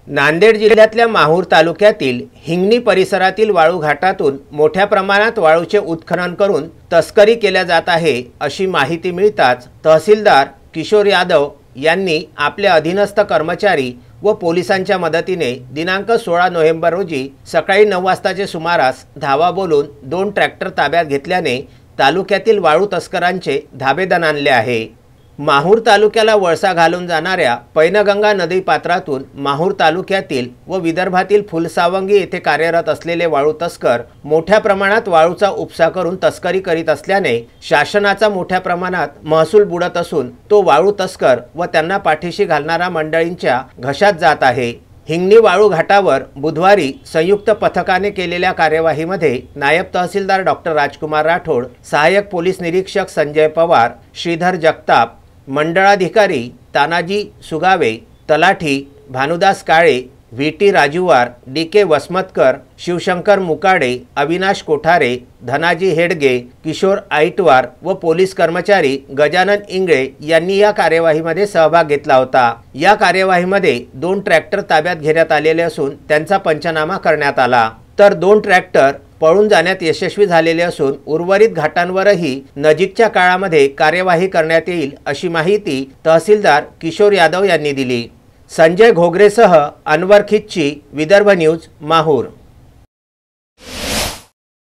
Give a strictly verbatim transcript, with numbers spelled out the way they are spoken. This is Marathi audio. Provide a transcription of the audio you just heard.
नांदेड जिल्ह्यातल्या माहूर तालुक्यातील हिंगणी परिसरातील वाळू घाटातून मोठ्या प्रमाणात वाळूचे उत्खनन करून तस्करी केल्या जात आहे अशी माहिती मिळताच तहसीलदार किशोर यादव यांनी आपल्या अधीनस्थ कर्मचारी व पोलिसांच्या मदतीने दिनांक सोळा नोव्हेंबर रोजी सकाळी नऊ वाजताचे सुमारास धावा बोलून दोन ट्रॅक्टर ताब्यात घेतल्याने तालुक्यातील वाळू तस्करांचे धाबेदन आणले आहे। माहूर तालुक्याला वळसा घालून जाणाऱ्या पैनगंगा नदी पात्रातून माहूर तालुक्यातील व विदर्भातील फुलसावंगी येथे कार्यरत असलेले वाळू तस्कर मोठ्या प्रमाणात वाळूचा उपसा करून तस्करी करीत असल्याने शासनाचा मोठ्या प्रमाणात महसूल बुडत असून तो वाळू तस्कर व त्यांना पाठीशी घालणारा मंडळींच्या घशात जात आहे। हिंगणी वाळू घाटावर बुधवारी संयुक्त पथकाने केलेल्या कार्यवाहीमध्ये नायब तहसीलदार डॉक्टर राजकुमार राठोड, सहाय्यक पोलीस निरीक्षक संजय पवार, श्रीधर जगताप, मंडळाधिकारी तानाजी सुगावे, तलाठी Bhanudas Kale, V T Rajuwar, D K Wasmatkar, Shivshankar Mukade, Avinash Kothare, Dhanaji Hedge, Kishor Aitwar व पोलीस कर्मचारी गजानन इंगळे यांनी या कार्यवाहीमध्ये सहभाग घेतला होता। या कार्यवाहीमध्ये दोन ट्रॅक्टर ताब्यात घेण्यात आलेले असून त्यांचा पंचनामा करण्यात आला, तर दोन ट्रॅक्टर पळून जाण्यात यशस्वी झालेले असून उर्वरित घाटांवरही नजीकच्या काळामध्ये कार्यवाही करण्यात येईल अशी माहिती तहसीलदार किशोर यादव यांनी दिली। संजय घोगरेसह अनवर खिच्ची, विदर्भ न्यूज, माहूर।